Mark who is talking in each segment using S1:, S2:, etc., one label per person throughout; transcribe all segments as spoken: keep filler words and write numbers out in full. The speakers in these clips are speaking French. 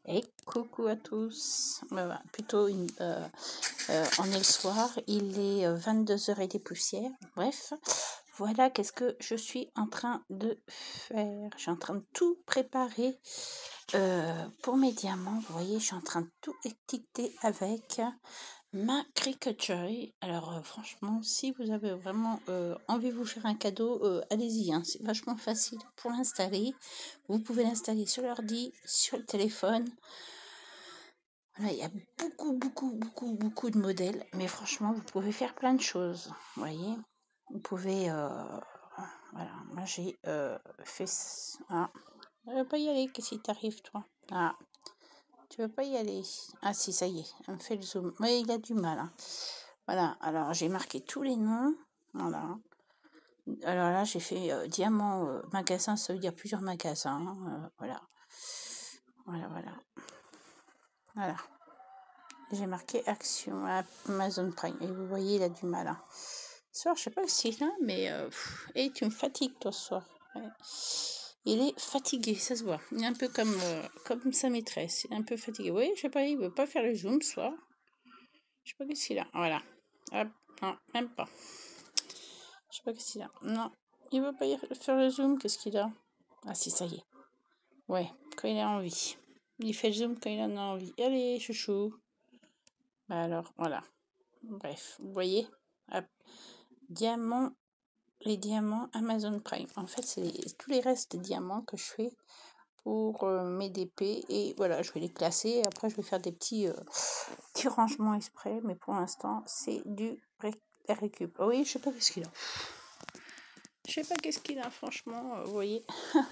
S1: Et coucou à tous. Euh, plutôt une, euh, euh, on est le soir, il est vingt-deux heures et des poussières. Bref, voilà qu'est-ce que je suis en train de faire. Je suis en train de tout préparer euh, pour mes diamants. Vous voyez, je suis en train de tout étiqueter avec ma Cricut Joy. Alors euh, franchement, si vous avez vraiment euh, envie de vous faire un cadeau, euh, allez-y, hein, c'est vachement facile pour l'installer. Vous pouvez l'installer sur l'ordi, sur le téléphone. Voilà, il y a beaucoup, beaucoup, beaucoup, beaucoup de modèles, mais franchement, vous pouvez faire plein de choses. Vous voyez, vous pouvez, euh, voilà, moi j'ai euh, fait, ah, tu veux pas y aller, qu'est-ce qui t'arrive toi? Ah, tu veux pas y aller? Ah si, ça y est, on me fait le zoom. Oui, il a du mal. Hein. Voilà, alors j'ai marqué tous les noms. Voilà. Alors là, j'ai fait euh, diamant euh, magasin, ça veut dire plusieurs magasins. Euh, voilà. Voilà, voilà. Voilà. J'ai marqué action à Amazon Prime. Et vous voyez, il a du mal. Hein. Ce soir, je sais pas si c'est là, mais... Euh, et tu me fatigues, toi, ce soir. Ouais. Il est fatigué, ça se voit. Il est un peu comme, euh, comme sa maîtresse. Il est un peu fatigué. Oui, je sais pas, il veut pas faire le zoom ce soir. Je sais pas qu'est-ce qu'il a. Voilà. Hop. Non, même pas. Je sais pas qu'est-ce qu'il a. Non, il veut pas y faire le zoom. Qu'est-ce qu'il a? Ah si, ça y est. Ouais, quand il a envie. Il fait le zoom quand il en a envie. Allez, chouchou. Bah alors, voilà. Bref, vous voyez, hop. Diamants, les diamants Amazon Prime. En fait, c'est les, tous les restes de diamants que je fais pour euh, mes D P. Et voilà, je vais les classer. Et après, je vais faire des petits, euh, petits rangements exprès. Mais pour l'instant, c'est du ré récup. Oh oui, je sais pas qu'est-ce qu'il a. Je sais pas qu'est-ce qu'il a, franchement. Euh, vous voyez.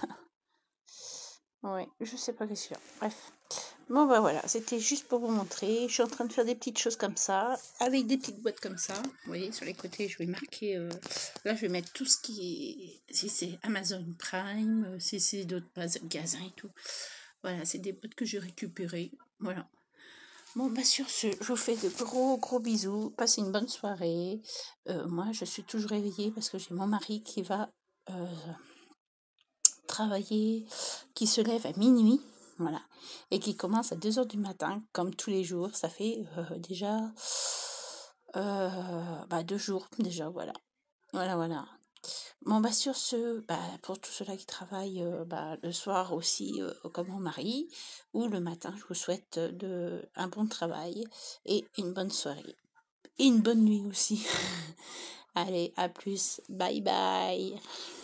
S1: Ouais, je sais pas qu'est-ce qu'il a. Bref. Bon bah voilà, c'était juste pour vous montrer. Je suis en train de faire des petites choses comme ça, avec des petites boîtes comme ça. Vous voyez, sur les côtés, je vais marquer... Euh, là, je vais mettre tout ce qui est... Si c'est Amazon Prime, euh, si c'est d'autres magasins et tout. Voilà, c'est des boîtes que j'ai récupérées. Voilà. Bon, bah sur ce, je vous fais de gros, gros bisous. Passez une bonne soirée. Euh, moi, je suis toujours réveillée parce que j'ai mon mari qui va... Euh, travailler, qui se lève à minuit, voilà, et qui commence à deux heures du matin, comme tous les jours. Ça fait euh, déjà euh, bah, deux jours déjà, voilà. Voilà, voilà. Bon, bah sur ce, bah, pour tous ceux-là qui travaillent euh, bah, le soir aussi, euh, comme mon mari, ou le matin, je vous souhaite de, un bon travail et une bonne soirée. Et une bonne nuit aussi. Allez, à plus. Bye bye.